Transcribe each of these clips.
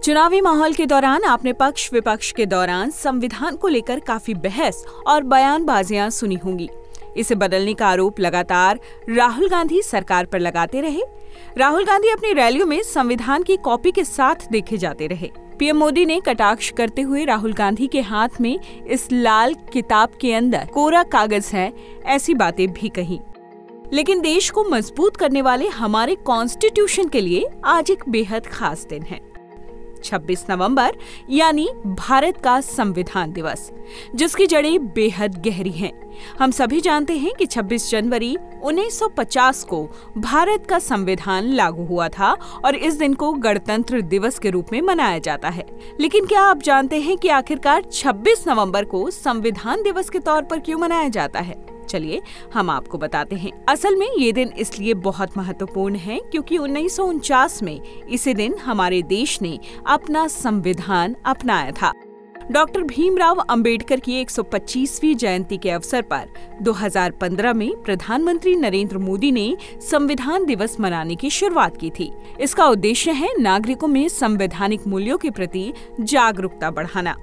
चुनावी माहौल के दौरान आपने पक्ष विपक्ष के दौरान संविधान को लेकर काफी बहस और बयानबाजियां सुनी होंगी। इसे बदलने का आरोप लगातार राहुल गांधी सरकार पर लगाते रहे। राहुल गांधी अपनी रैलियों में संविधान की कॉपी के साथ देखे जाते रहे। पीएम मोदी ने कटाक्ष करते हुए राहुल गांधी के हाथ में इस लाल किताब के अंदर कोरा कागज है ऐसी बातें भी कही। लेकिन देश को मजबूत करने वाले हमारे कॉन्स्टिट्यूशन के लिए आज एक बेहद खास दिन है, 26 नवंबर यानी भारत का संविधान दिवस, जिसकी जड़ें बेहद गहरी हैं। हम सभी जानते हैं कि 26 जनवरी 1950 को भारत का संविधान लागू हुआ था और इस दिन को गणतंत्र दिवस के रूप में मनाया जाता है। लेकिन क्या आप जानते हैं कि आखिरकार 26 नवंबर को संविधान दिवस के तौर पर क्यों मनाया जाता है? चलिए हम आपको बताते हैं। असल में ये दिन इसलिए बहुत महत्वपूर्ण है क्योंकि 1949 में इसी दिन हमारे देश ने अपना संविधान अपनाया था। डॉक्टर भीमराव अंबेडकर की 125वीं जयंती के अवसर पर 2015 में प्रधानमंत्री नरेंद्र मोदी ने संविधान दिवस मनाने की शुरुआत की थी। इसका उद्देश्य है नागरिकों में संवैधानिक मूल्यों के प्रति जागरूकता बढ़ाना।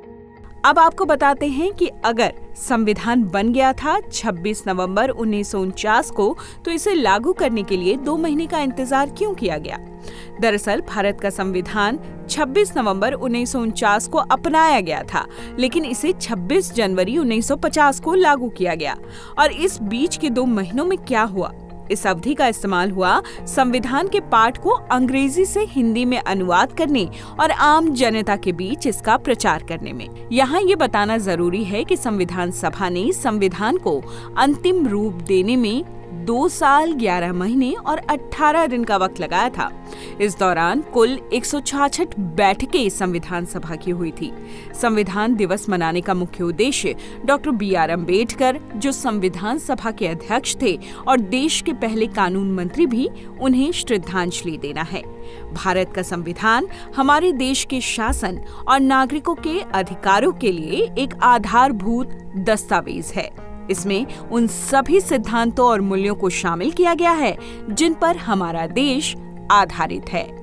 अब आपको बताते हैं कि अगर संविधान बन गया था 26 नवंबर 1949 को, तो इसे लागू करने के लिए 2 महीने का इंतजार क्यों किया गया? दरअसल भारत का संविधान 26 नवंबर 1949 को अपनाया गया था, लेकिन इसे 26 जनवरी 1950 को लागू किया गया। और इस बीच के 2 महीनों में क्या हुआ? इस अवधि का इस्तेमाल हुआ संविधान के पाठ को अंग्रेजी से हिंदी में अनुवाद करने और आम जनता के बीच इसका प्रचार करने में। यहाँ ये बताना जरूरी है कि संविधान सभा ने संविधान को अंतिम रूप देने में 2 साल 11 महीने और 18 दिन का वक्त लगाया था। इस दौरान कुल 166 बैठकें संविधान सभा की हुई थी। संविधान दिवस मनाने का मुख्य उद्देश्य डॉक्टर BR अम्बेडकर, जो संविधान सभा के अध्यक्ष थे और देश के पहले कानून मंत्री भी, उन्हें श्रद्धांजलि देना है। भारत का संविधान हमारे देश के शासन और नागरिकों के अधिकारों के लिए एक आधारभूत दस्तावेज है। इसमें उन सभी सिद्धांतों और मूल्यों को शामिल किया गया है जिन पर हमारा देश आधारित है।